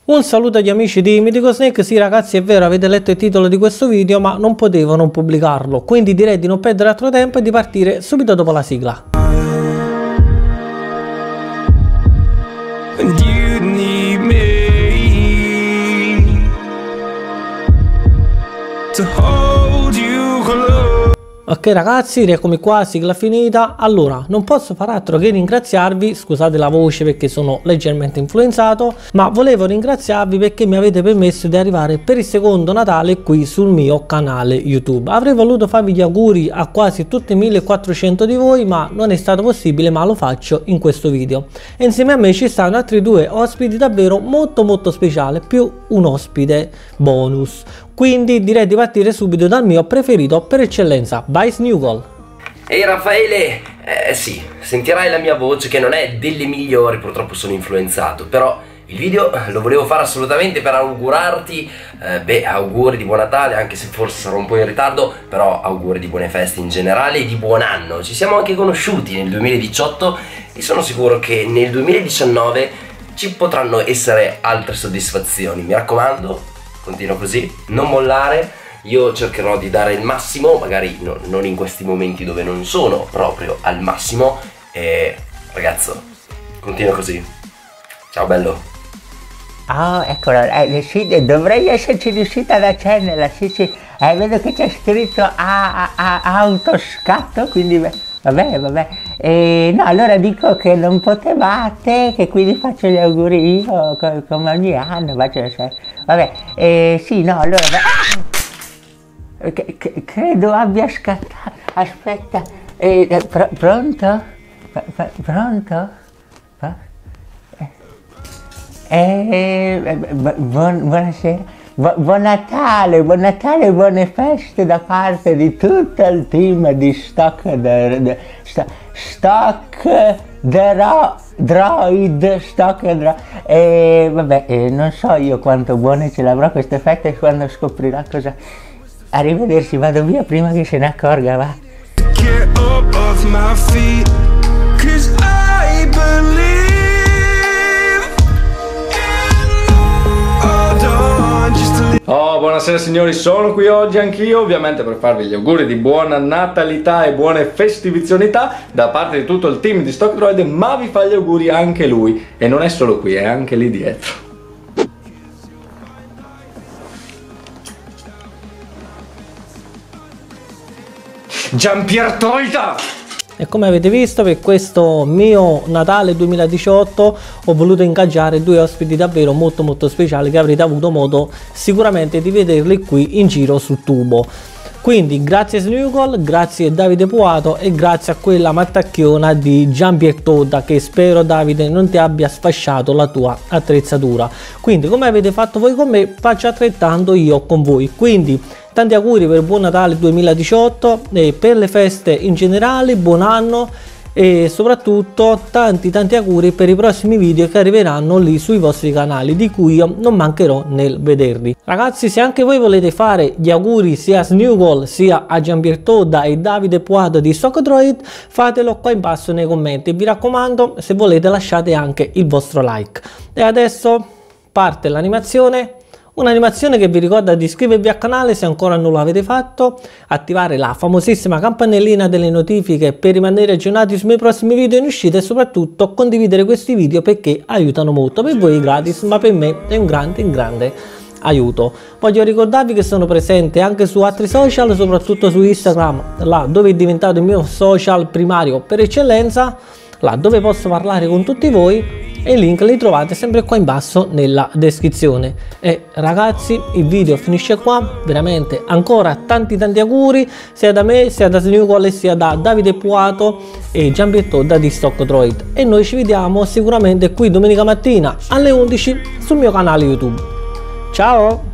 Un saluto agli amici di Mythical Snake. Sì ragazzi, è vero, avete letto il titolo di questo video, ma non potevo non pubblicarlo, quindi direi di non perdere altro tempo e di partire subito dopo la sigla. Ok ragazzi, rieccomi qua, sigla finita. Allora, non posso far altro che ringraziarvi, scusate la voce perché sono leggermente influenzato, ma volevo ringraziarvi perché mi avete permesso di arrivare per il secondo Natale qui sul mio canale YouTube. Avrei voluto farvi gli auguri a quasi tutti 1400 di voi, ma non è stato possibile, ma lo faccio in questo video. E insieme a me ci stanno altri due ospiti davvero molto speciali, più un ospite bonus. Quindi direi di partire subito dal mio preferito per eccellenza, Vice Newgol. Ehi Raffaele, sì, sentirai la mia voce che non è delle migliori, purtroppo sono influenzato, però il video lo volevo fare assolutamente per augurarti, auguri di buon Natale, anche se forse sarò un po' in ritardo, però auguri di buone feste in generale e di buon anno. Ci siamo anche conosciuti nel 2018 e sono sicuro che nel 2019 ci potranno essere altre soddisfazioni, mi raccomando. Continua così, non mollare, io cercherò di dare il massimo, magari non in questi momenti dove non sono proprio al massimo, e ragazzo, continua così. Ciao bello. Oh, eccolo, sì, dovrei esserci riuscita ad accenderla, sì, vedo che c'è scritto autoscatto, quindi vabbè, no, allora dico che non potevate, che quindi faccio gli auguri io, come ogni anno, vabbè, sì, no, allora, credo abbia scattato, aspetta, pronto? Pronto? Buonasera. Buon Natale e buone feste da parte di tutto il team di Droid. E vabbè, non so io quanto buone ce l'avrò queste feste quando scoprirà cosa. Arrivederci, vado via prima che se ne accorga, va. Oh, buonasera signori, sono qui oggi anch'io ovviamente per farvi gli auguri di buona natalità e buone festivizionalità da parte di tutto il team di Stock Droid, ma vi fa gli auguri anche lui, e non è solo qui, è anche lì dietro. Giampier Troita! E come avete visto, per questo mio Natale 2018 ho voluto ingaggiare due ospiti davvero molto speciali che avrete avuto modo sicuramente di vederli qui in giro sul tubo. Quindi grazie Snugol, grazie Davide Puato e grazie a quella mattacchiona di Giampier Todda, che spero Davide non ti abbia sfasciato la tua attrezzatura. Quindi come avete fatto voi con me, faccio altrettanto io con voi. Quindi tanti auguri per buon Natale 2018 e per le feste in generale, buon anno e soprattutto tanti auguri per i prossimi video che arriveranno lì sui vostri canali, di cui io non mancherò nel vederli. Ragazzi, se anche voi volete fare gli auguri sia a Snugol sia a Giampier Todda e Davide Puato di Stock Droid, fatelo qua in basso nei commenti e vi raccomando, se volete lasciate anche il vostro like. E adesso parte l'animazione. Un'animazione che vi ricorda di iscrivervi al canale se ancora non l'avete fatto, attivare la famosissima campanellina delle notifiche per rimanere aggiornati sui miei prossimi video in uscita e soprattutto condividere questi video perché aiutano molto. Per voi è gratis, ma per me è un grande aiuto. Voglio ricordarvi che sono presente anche su altri social, soprattutto su Instagram, là dove è diventato il mio social primario per eccellenza, là dove posso parlare con tutti voi, e i link li trovate sempre qua in basso nella descrizione. E ragazzi, il video finisce qua, veramente ancora tanti auguri sia da me, sia da Snugol, sia da Davide Puato e Giampier Todda di Stock Droid, e noi ci vediamo sicuramente qui domenica mattina alle 11 sul mio canale YouTube. Ciao!